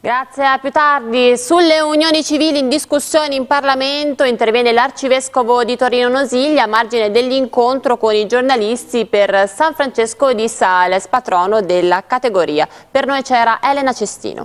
Grazie, a più tardi. Sulle unioni civili in discussione in Parlamento interviene l'Arcivescovo di Torino Nosiglia a margine dell'incontro con i giornalisti per San Francesco di Sales, patrono della categoria. Per noi c'era Elena Cestino.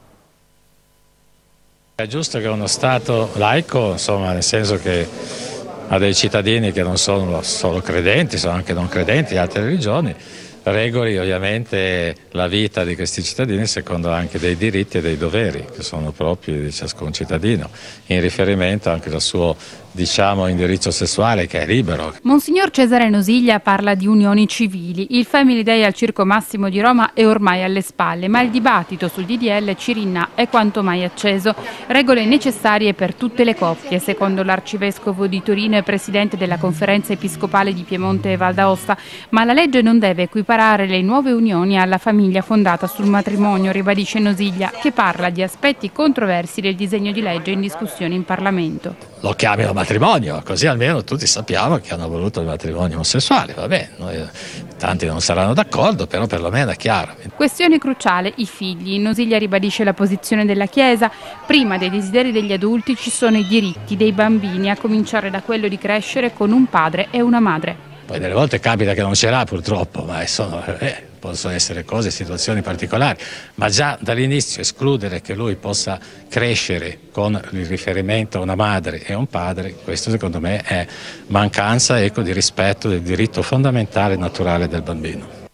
È giusto che uno Stato laico, insomma, nel senso che ha dei cittadini che non sono solo credenti, sono anche non credenti di altre religioni, regoli ovviamente la vita di questi cittadini secondo anche dei diritti e dei doveri che sono propri di ciascun cittadino, in riferimento anche al suo, diciamo, indirizzo sessuale che è libero. Monsignor Cesare Nosiglia parla di unioni civili. Il Family Day al Circo Massimo di Roma è ormai alle spalle, ma il dibattito sul DDL Cirinna è quanto mai acceso. Regole necessarie per tutte le coppie, secondo l'Arcivescovo di Torino e presidente della Conferenza Episcopale di Piemonte e Val d'Aosta, ma la legge non deve equiparare le nuove unioni alla famiglia fondata sul matrimonio, ribadisce Nosiglia, che parla di aspetti controversi del disegno di legge in discussione in Parlamento. Lo chiamino matrimonio, così almeno tutti sappiamo che hanno voluto il matrimonio omosessuale, va bene, tanti non saranno d'accordo, però perlomeno è chiaro. Questione cruciale, i figli. Nosiglia ribadisce la posizione della Chiesa. Prima dei desideri degli adulti ci sono i diritti dei bambini, a cominciare da quello di crescere con un padre e una madre. Poi delle volte capita che non ce l'ha purtroppo, ma possono essere cose, situazioni particolari, ma già dall'inizio escludere che lui possa crescere con il riferimento a una madre e un padre, questo secondo me è mancanza di rispetto del diritto fondamentale e naturale del bambino.